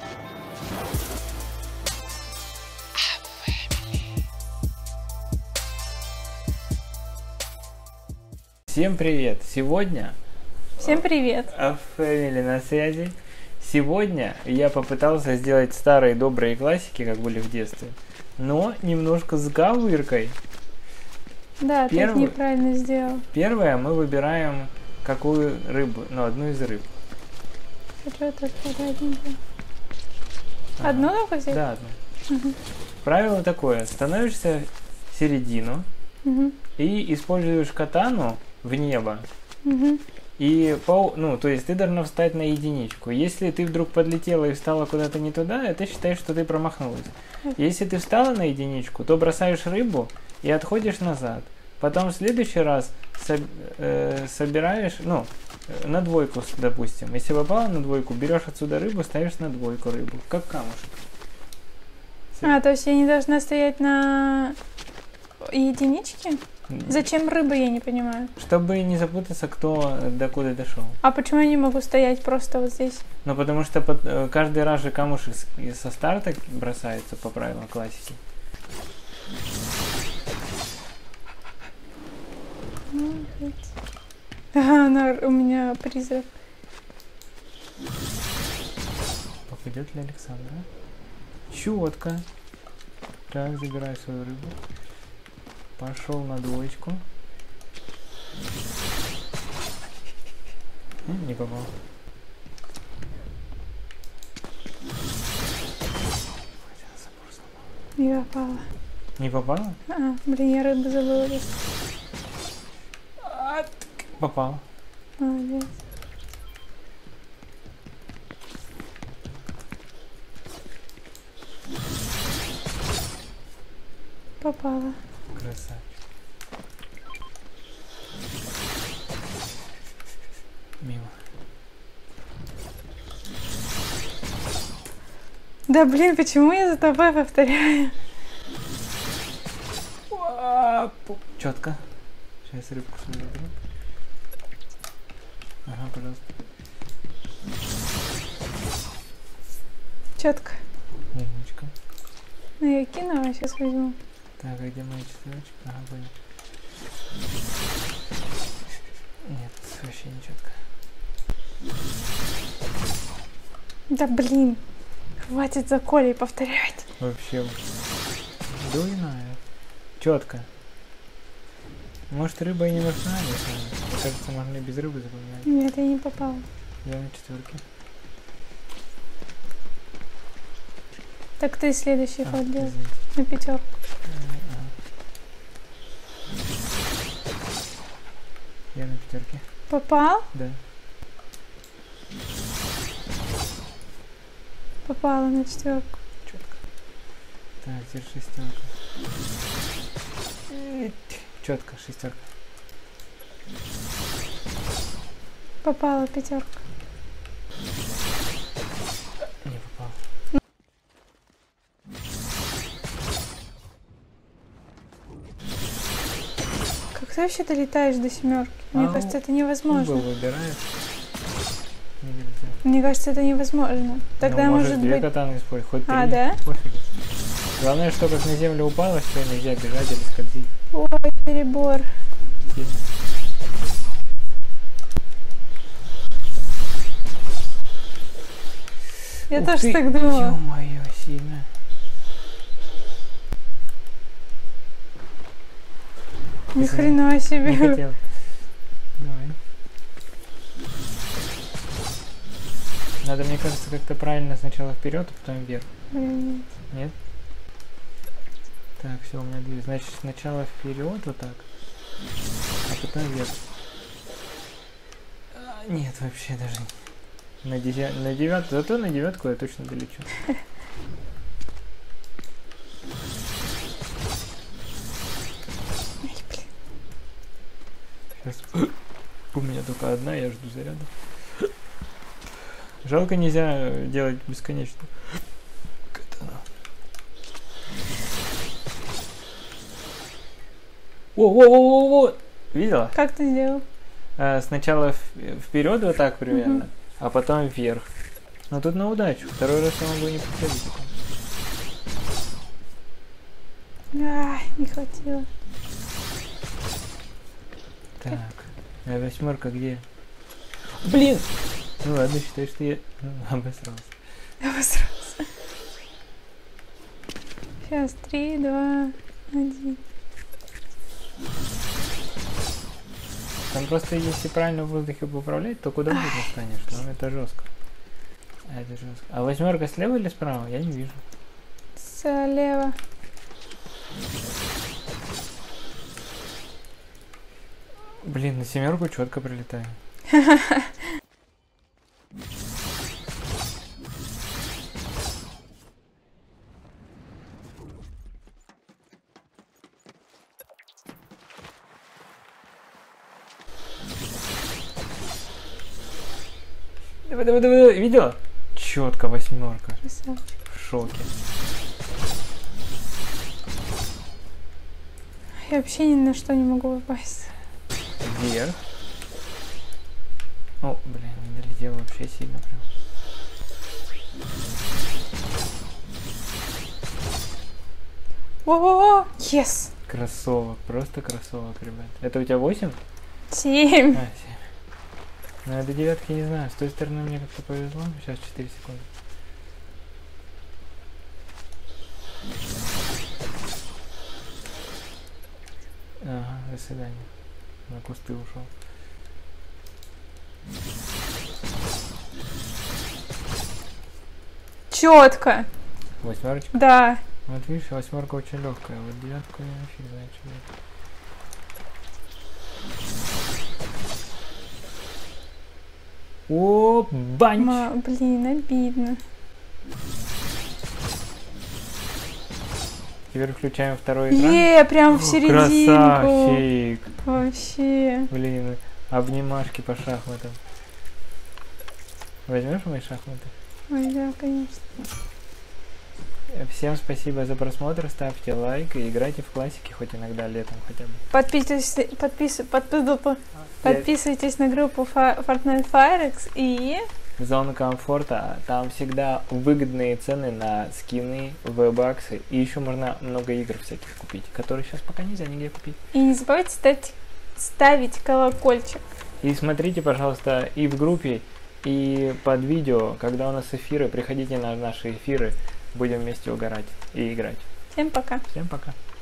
Всем привет! Сегодня... Всем привет! Фэмили на связи. Сегодня я попытался сделать старые добрые классики, как были в детстве, но немножко с говыркой. Да, ты их неправильно сделал. Первое, мы выбираем какую рыбу, одну из рыб. Что тут аккуратненько. Одну только взять? Да, одну. Угу. Правило такое, становишься в середину и используешь катану в небо. И, то есть ты должна встать на единичку. Если ты вдруг подлетела и встала куда-то не туда, это считаешь, что ты промахнулась. Если ты встала на единичку, то бросаешь рыбу и отходишь назад. Потом в следующий раз собираешь, на двойку, допустим. Если попала на двойку, берешь отсюда рыбу, ставишь на двойку рыбу, как камушек. То есть я не должна стоять на единичке? Зачем рыба, я не понимаю. Чтобы не запутаться, кто докуда дошел. А почему я не могу стоять просто вот здесь? Ну, потому что каждый раз же камушек со старта бросается по правилам классики. У меня призрак. Попадет ли Александра? Четко. Так, забирай свою рыбу. Пошел на двоечку. Не попал. Не попала. Не попала? Блин, я рыбу забыла. Попал. Молодец. Попала. Красавчик. Мимо. Да блин, почему я за тобой повторяю? Четко. Сейчас рыбку свою заберу. Ага, пожалуйста. Четко. Умничка. Я кину, а сейчас возьму. Так, а где моя четверочка? Ага, понял. Нет, вообще не четко. Да блин, хватит за Колей повторять. Вообще, дуйная. Четко. Может, рыба и не нужна, не знаю. Мне кажется, можно и без рыбы запоминать. Нет, я не попала. Я на четверке. Так ты следующий ход делай. Извините. На пятерку. Я на пятерке. Попал? Да. Попала на четверку. Четко. Так, теперь шестерка. Четко, шестерка. Попала пятерка. Не попал. Как ты вообще долетаешь до семерки? Мне кажется, это невозможно. Выбираешь. Мне кажется, это невозможно. Тогда может две быть... катаны использовать, хоть три. Да? Пофиг. Главное, что как на землю упало, все, нельзя бежать или скользить. Ой, перебор. Я тоже так думала. Ё-моё, сильно. Ни хрена себе. Не хотел. Давай. Надо, мне кажется, как-то правильно сначала вперед, а потом вверх. Нет? Так, все, у меня две. Значит, сначала вперед вот так, а потом вверх. Нет, вообще даже на девятку. Зато на девятку я точно долечу. Сейчас. У меня только одна, я жду заряда. Жалко, нельзя делать бесконечно. Во-во-во-во-во! Видела? Как ты сделал? Сначала вперед вот так примерно, а потом вверх. Но тут на удачу. Второй раз я могу не подходить. Ай, не хватило. Так, а восьмерка где? Блин! Ну ладно, считай, что я обосрался. Обосрался. Сейчас, 3, 2, 1. Там просто если правильно в воздухе управлять, то куда угодно станешь. Но это жестко. Это жестко. А восьмерка слева или справа? Я не вижу. Слева. Блин, на семерку четко прилетаю. Давай, видела? Четко восьмерка. Красавчик. В шоке. Я вообще ни на что не могу попасть. Вверх. О, блин, не долетел вообще сильно прям. О, yes. Кроссовок, просто кроссовок, ребят. Это у тебя 8? 7. А, 7. Ну, до девятки не знаю. С той стороны мне как-то повезло. Сейчас 4 секунды. Ага, до свидания. На кусты ушел. Четко. Восьмерочка? Да. Вот видишь, восьмерка очень легкая. Вот девятку я вообще знаю, что это. О, банч! Блин, обидно. Теперь включаем второй экран. Прям в серединку. Красавчик! Вообще. Блин, обнимашки по шахматам. Возьмешь мои шахматы? Ой, да, конечно. Всем спасибо за просмотр, ставьте лайк и играйте в классики хоть иногда летом хотя бы. Подписывайтесь на группу Fortnite Firex и... Зона комфорта, там всегда выгодные цены на скины, веб-баксы и еще можно много игр всяких купить, которые сейчас пока нельзя нигде купить. И не забывайте ставить колокольчик. И смотрите, пожалуйста, и в группе, и под видео, когда у нас эфиры, приходите на наши эфиры, будем вместе угорать и играть. Всем пока. Всем пока.